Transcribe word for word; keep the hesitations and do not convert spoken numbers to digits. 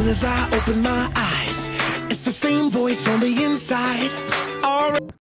soon as I open my eyes, it's the same voice on the inside. All right.